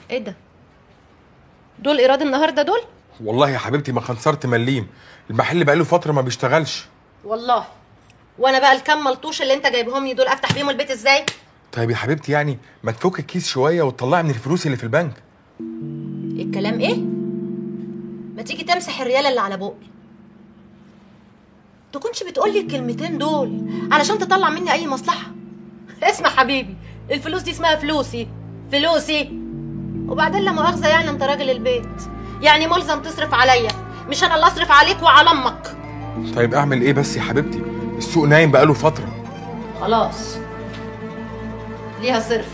ايه ده؟ دول ايراد النهارده دول؟ والله يا حبيبتي ما خنصرت مليم، المحل بقاله فتره ما بيشتغلش. والله. وانا بقى الكام ملطوش اللي انت جايبهم لي دول افتح بيهم البيت ازاي؟ طيب يا حبيبتي يعني ما تفك الكيس شويه وتطلعي من الفلوس اللي في البنك. الكلام ايه؟ ما تيجي تمسح الريال اللي على بقي. تكونش بتقولي الكلمتين دول علشان تطلع مني اي مصلحه. اسمع حبيبي، الفلوس دي اسمها فلوسي، فلوسي. وبعدين لا مؤاخذه يعني انت راجل البيت، يعني ملزم تصرف عليا، مش انا اللي اصرف عليك وعلى امك. طيب اعمل ايه بس يا حبيبتي؟ السوق نايم بقاله فتره. خلاص ليها صرف،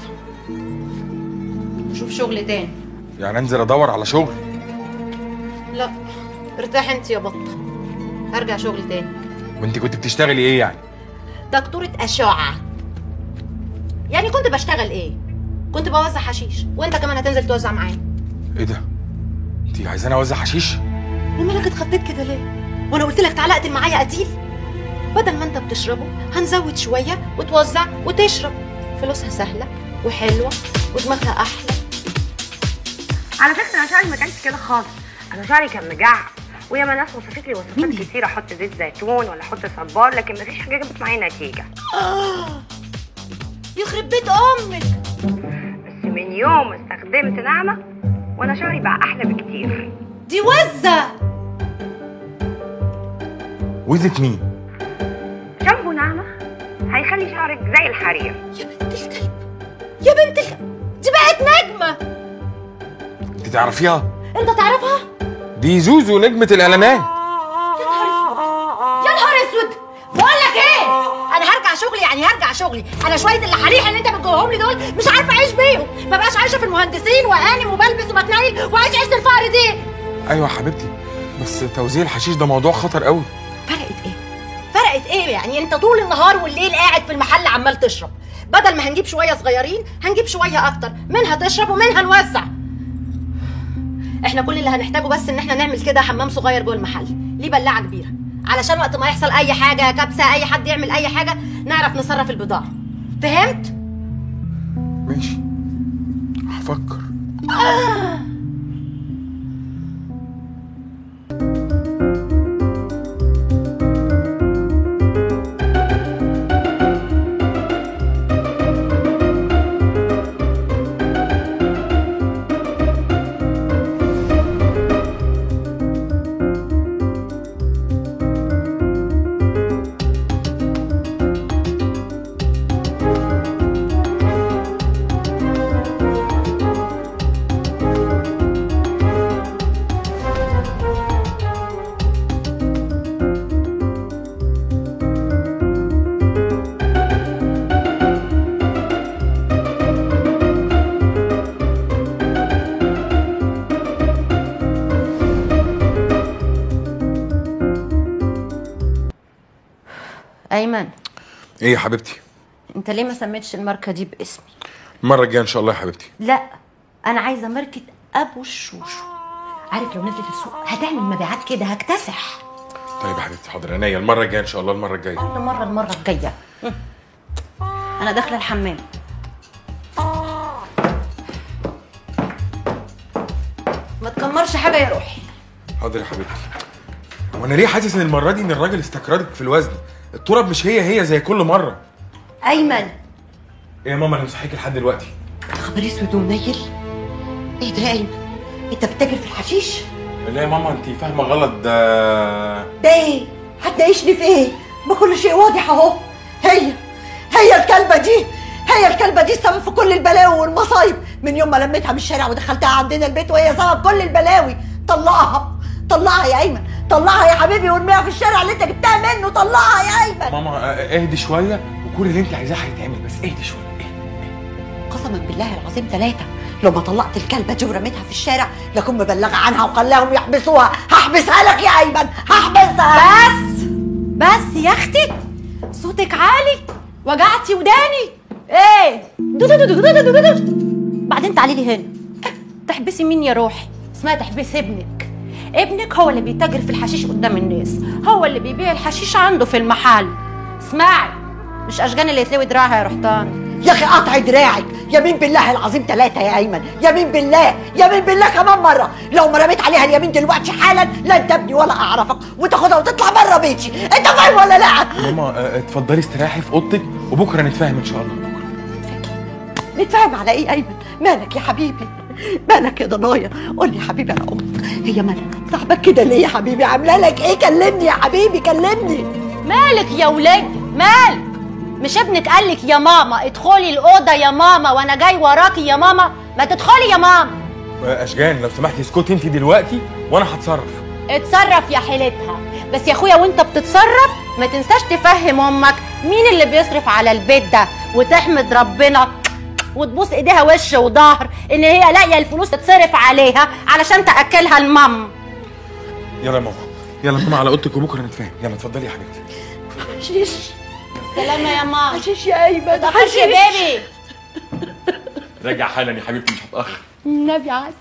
شوف شغل تاني. يعني انزل ادور على شغل؟ لا ارتاح انت يا بطه، هرجع شغل تاني. وانت كنت بتشتغلي ايه يعني؟ دكتورة أشعة. يعني كنت بشتغل ايه؟ كنت بوزع حشيش، وانت كمان هتنزل توزع معايا. ايه ده؟ انت عايزاني اوزع حشيش؟ ومالك اتخضيت كده ليه؟ وانا قلت لك تعالى اقتل معايا قتيل؟ بدل ما انت بتشربه هنزود شويه وتوزع وتشرب. فلوسها سهله وحلوه ودماغها احلى. على فكره انا شعري ما كانش كده خالص، انا شعري كان مجعد، وياما ناس وصفت لي وصفات كتير احط زيت زيتون ولا احط صبار، لكن مفيش حاجه جابت معايا نتيجه. يخرب بيت امك. بس من يوم استخدمت نعمه وانا شعري بقى احلى بكتير. دي وزه. وزة مين؟ شامبو نعمه هيخلي شعرك زي الحرير. يا بنت الكلب، يا بنت الكلب، دي بقت نجمه. انت تعرفيها؟ انت تعرفها؟ دي زوزو نجمه الاعلانات. يا نهار اسود، يا نهار اسود. بقول لك ايه، انا هرجع شغلي، يعني هرجع شغلي. انا شويه الحريح اللي انت بتجوهم لي دول مش عارفه اعيش بيهم، ما بقاش عايشه في المهندسين وهانم وبلبس وبتنيل وعايش عيشه الفقر دي. ايوه يا حبيبتي، بس توزيع الحشيش ده موضوع خطر قوي. فرقت ايه؟ فرقت ايه يعني؟ انت طول النهار والليل قاعد في المحل عمال تشرب، بدل ما هنجيب شويه صغيرين هنجيب شويه اكتر، منها تشرب ومنها نوزع. احنا كل اللي هنحتاجه بس ان احنا نعمل كده حمام صغير جوه المحل، ليه بلاعه كبيره، علشان وقت ما يحصل اي حاجه كبسه، اي حد يعمل اي حاجه، نعرف نصرف البضاعه. فهمت؟ ماشي، هفكر. ايمن. ايه يا حبيبتي؟ انت ليه ما سميتش الماركه دي باسمي؟ المره الجايه ان شاء الله يا حبيبتي. لا، انا عايزه ماركه ابو الشوشو. عارف لو نزلت السوق هتعمل مبيعات كده، هكتسح. طيب يا حبيبتي حاضر، عينيا المره الجايه ان شاء الله، المره الجايه. كل مره المره الجايه. انا داخله الحمام. ما تكمرش حاجه يا روحي. حاضر يا حبيبتي. وانا ليه حاسس ان المره دي ان الراجل استكردك في الوزن؟ التراب مش هي زي كل مره. ايمن. ايه يا ماما اللي مصحيك لحد دلوقتي؟ خبر اسود ومنيل. ايه ده يا ايمن؟ انت بتتاجر في الحشيش؟ لا يا ماما انت فاهمه غلط. ده ايه؟ هتناقشني في ايه؟ ما كل شيء واضح اهو. هي الكلبه دي، هي الكلبه دي السبب في كل البلاوي والمصايب. من يوم ما لميتها من الشارع ودخلتها عندنا البيت وهي سبب كل البلاوي. طلعها يا ايمن، طلعها يا حبيبي وارميها في الشارع اللي انت جبتها منه. طلعها يا ايمن. ماما اهدي شويه، وكل اللي انت عايزاه هيتعمل، بس اهدي شويه. قسما بالله العظيم 3 لو ما طلعت الكلبه دي ورميتها في الشارع لكن مبلغه عنها وخلاهم يحبسوها. هحبسها لك يا ايمن، هحبسها. بس يا اختي صوتك عالي، وجعتي وداني. ايه بعدين تعالي لي هنا. تحبسي مين يا روحي؟ اسمها تحبسي ابنك. ابنك هو اللي بيتاجر في الحشيش قدام الناس، هو اللي بيبيع الحشيش عنده في المحل. اسمعي، مش اشجان اللي يتلوي دراعها يا رحتان. يا اخي قطع دراعك، يمين بالله العظيم 3 يا ايمن، يمين بالله، يمين بالله كمان مره، لو ما رميت عليها اليمين دلوقتي حالا لا انت ابني ولا اعرفك، وتاخدها وتطلع بره بيتي، انت فاهم ولا لا؟ ماما اتفضلي استراحي في اوضتك وبكره نتفاهم ان شاء الله. بكره نتفاهم على ايه يا ايمن؟ مالك يا حبيبي؟ مالك يا ضنايا؟ قول لي يا حبيبي انا امك، هي مالك صاحبك كده ليه يا حبيبي؟ عامله لك ايه؟ كلمني يا حبيبي كلمني. مالك يا ولاد مالك؟ مش ابنك قالك يا ماما ادخلي الاوضه يا ماما وانا جاي وراكي يا ماما؟ ما تدخلي يا ماما. اشجان لو سمحتي اسكتي انت دلوقتي وانا هتصرف. اتصرف يا حيلتها، بس يا اخويا وانت بتتصرف ما تنساش تفهم امك مين اللي بيصرف على البيت ده، وتحمد ربنا وتبوس ايديها وش وظهر ان هي لاقيه الفلوس تتصرف عليها علشان تاكلها المام. يلا يا ماما، يلا ماما على اوضتك وبكره نتفاهم. يلا اتفضلي يا حبيبتي. حشيش سلامة يا ماما. حشيش يا ايمن، حشيش يا بيبي. راجع حالا يا حبيبتي مش هتاخر. النبي عايز.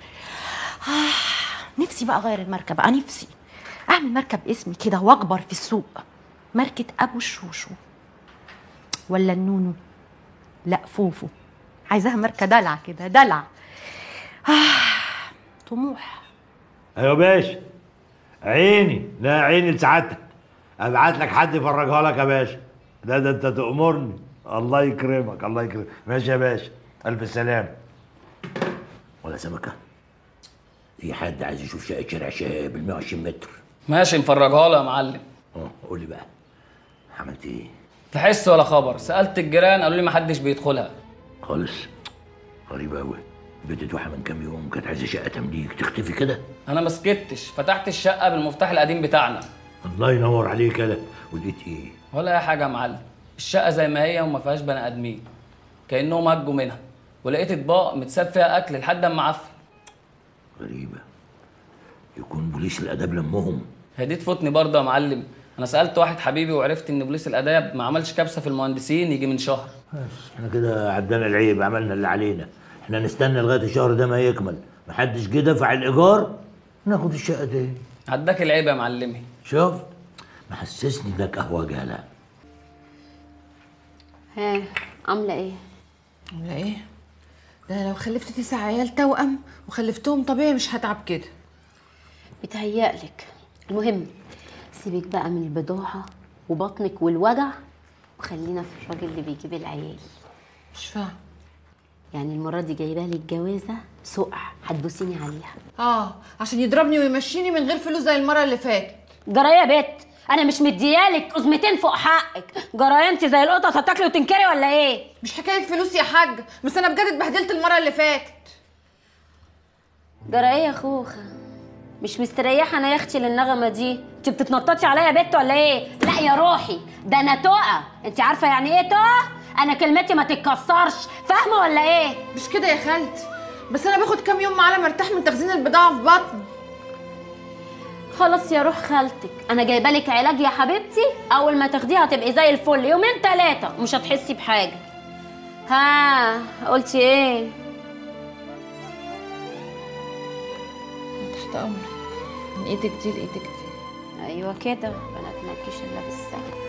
نفسي بقى اغير الماركه بقى، نفسي اعمل ماركه باسمي كده واكبر في السوق، ماركه ابو الشوشو ولا النونو، لا فوفو، عايزاها ماركه دلع كده دلع. طموح. ايوه باشا، عيني لا عيني لسعادتك، ابعت لك حد يفرجها لك يا باشا. ده انت تأمرني. الله يكرمك الله يكرمك. ماشي يا باشا، الف سلام. ولا سمكه؟ في حد عايز يشوف شقه شارع شهاب ال 120 متر؟ ماشي نفرجها له يا معلم. قول لي بقى عملت ايه؟ تحس ولا خبر، سالت الجيران قالوا لي ما حدش بيدخلها خالص. غريبه قوي، بنت توحى من كام يوم كانت عايزه شقه تمليك تختفي كده. انا ما سكتش، فتحت الشقه بالمفتاح القديم بتاعنا. الله ينور عليك كده. ولقيت ايه؟ ولا اي حاجه يا معلم، الشقه زي ما هي وما فيهاش بني ادمين، كانهم هجوا منها. ولقيت اطباق متساب فيها اكل لحد اما عفن. غريبه، يكون بوليس الاداب لمهم. هي دي تفوتني برضه يا معلم، انا سالت واحد حبيبي وعرفت ان بوليس الاداب ما عملش كبسه في المهندسين يجي من شهر. احنا كده عدينا العيب، عملنا اللي علينا. احنا نستنى لغايه الشهر ده ما يكمل، محدش جه دفع الايجار ناخد الشقه دي. عداك العيب يا معلمي. شفت؟ محسسني انك قهوه جاله. ها عامله ايه؟ عامله ايه؟ ده لو خلفت 9 عيال توأم وخلفتهم طبيعي مش هتعب كده. بتهيألك. المهم سيبك بقى من البضاعه وبطنك والوجع وخلينا في الراجل اللي بيجيب العيال. مش فاهم. يعني المره دي جايبه لك جوازه سقع هتبوسيني عليها. عشان يضربني ويمشيني من غير فلوس زي المره اللي فاتت. جرايه يا بت، انا مش مديالك قزمتين فوق حقك. جرايه انت زي القطط هتاكلي وتنكري ولا ايه؟ مش حكايه فلوس يا حاج، بس انا بجد اتبهدلت المره اللي فاتت. جرايه يا خوخه، مش مستريحه انا يا اختي للنغمه دي. انت بتتنططي عليا يا بت ولا ايه؟ لا يا روحي، ده انا تقى. انت عارفه يعني ايه تقى؟ انا كلمتي ما تتكسرش، فاهمه ولا ايه؟ مش كده يا خالتي، بس انا باخد كام يوم معاه مرتاح من تخزين البضاعه في بطني. خلاص يا روح خالتك، انا جايبه لك علاج يا حبيبتي، اول ما تاخديها هتبقي زي الفل، يومين 3 ومش هتحسي بحاجه. ها قلتي ايه؟ تحت امرك، من ايدك دي لايدك دي. ايوه كده، بنات ما تجيش الا بالسهل.